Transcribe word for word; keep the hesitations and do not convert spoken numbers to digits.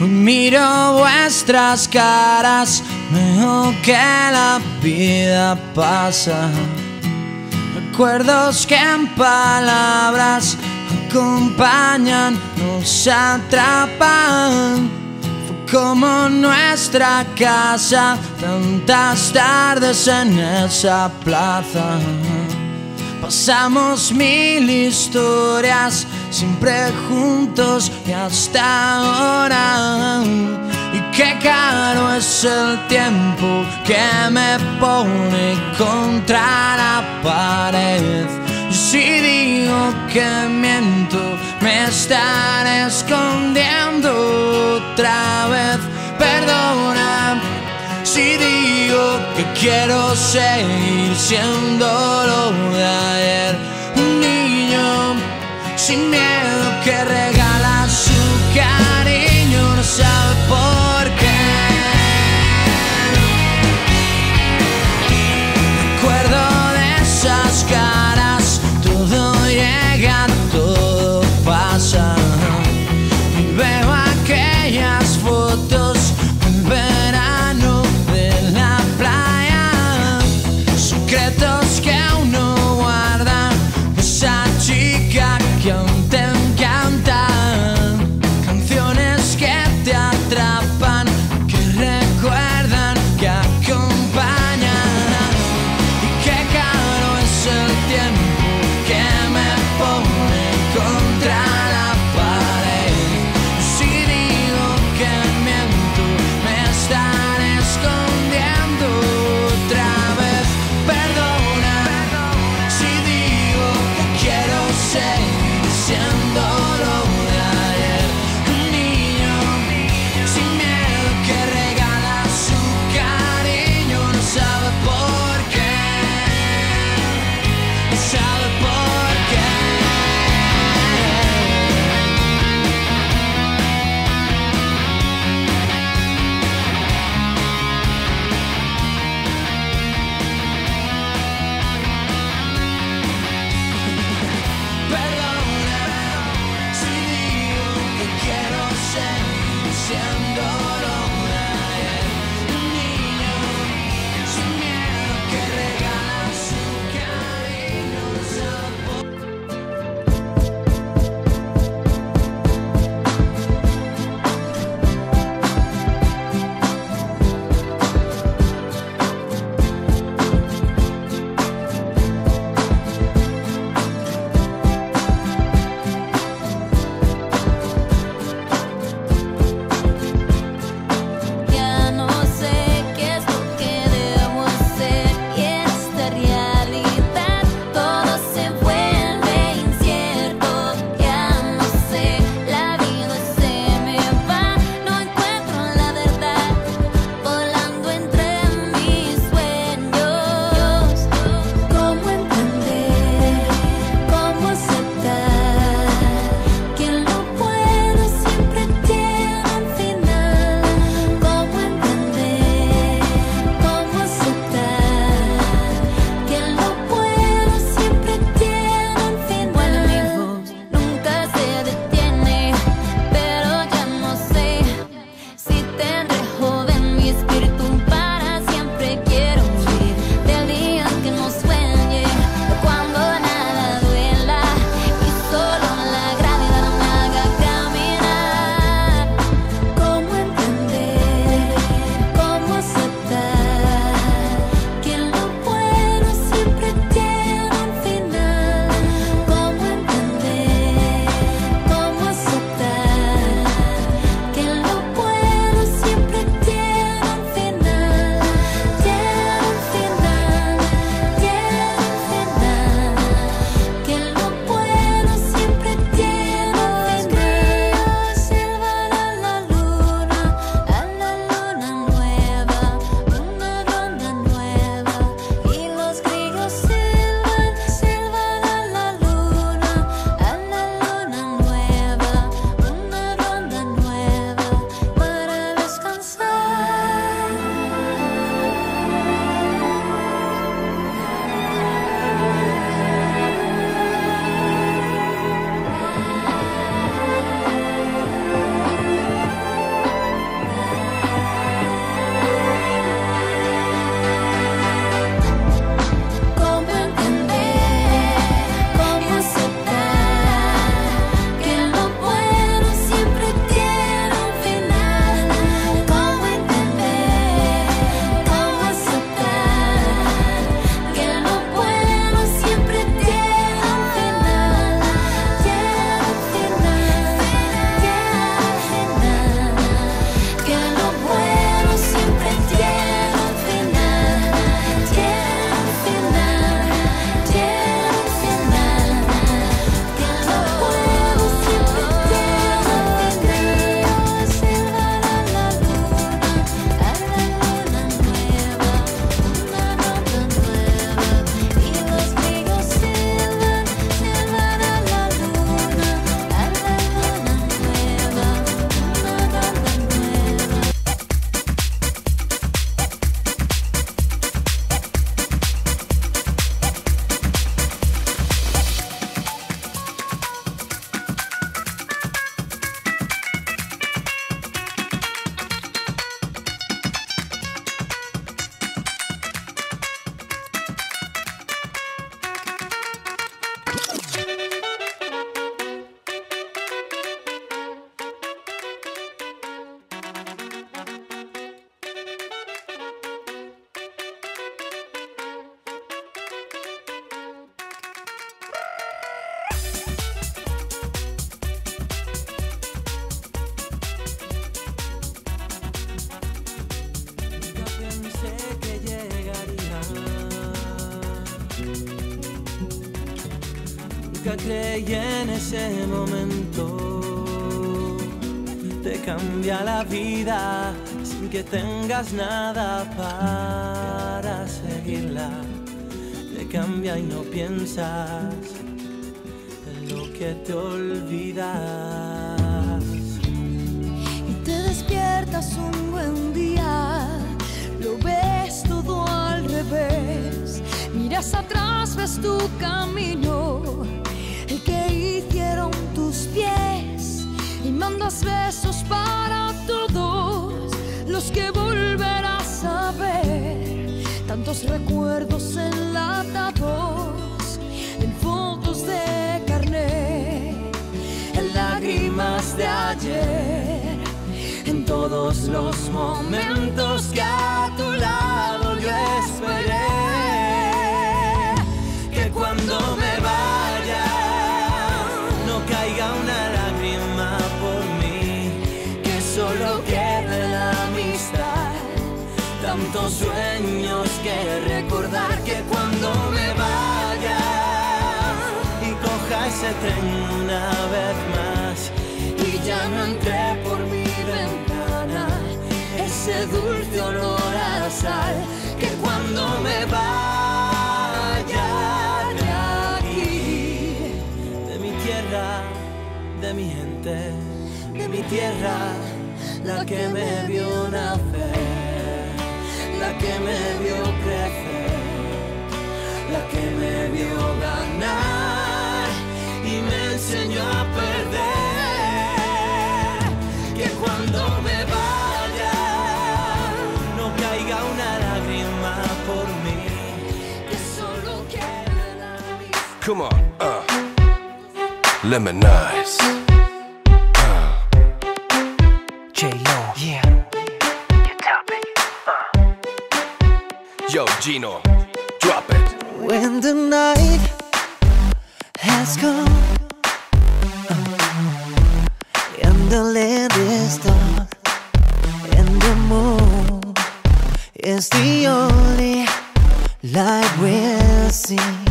Miro vuestras caras, veo que la vida pasa. Recuerdos que en palabras acompañan, nos atrapan. Fue como nuestra casa, tantas tardes en esa plaza. Pasamos mil historias, siempre juntos y hasta ahora. Y qué caro es el tiempo que me pone contra la pared. Si digo que miento, me estaré escondiendo otra vez. Perdona si digo que quiero seguir siendo lo de ayer. Un niño sin miedo que regala su cariño, no sabe por qué. Recuerdo de esas caras, todo llega, todo pasa. Y veo aquellas fotos del verano de la playa, secretos que uno guarda, esa chica que aún te encanta. Nunca creí en ese momento. Te cambia la vida sin que tengas nada para seguirla. Te cambia y no piensas en lo que te olvidas. Y te despiertas un buen día, lo ves todo al revés. Miras atrás, ves tu camino, el que hicieron tus pies, y mandas besos para todos los que volverás a ver. Tantos recuerdos enlatados en fotos de carnet, en lágrimas de ayer, en todos los momentos que a tu lado yo esperé. Que cuando me vaya no caiga una lágrima por mí, que solo quede la amistad, tantos sueños que recordar. Que cuando me vaya y coja ese tren una vez más y ya no entré por mi ventana ese dulce olor a sal. Que cuando me vaya de aquí, de mi tierra, de mi gente, de mi tierra, la que me vio nacer, la que me vio crecer, la que me vio ganar y me enseñó a perder. Que cuando me vaya no caiga una lágrima por mí, que solo quede la amistad. Come on, uh, Lemonize. Uh. J-Lo, yeah. You top it. Uh. Yo, Gino, drop it. When the night has come uh, and the land is dark and the moon is the only light we'll see,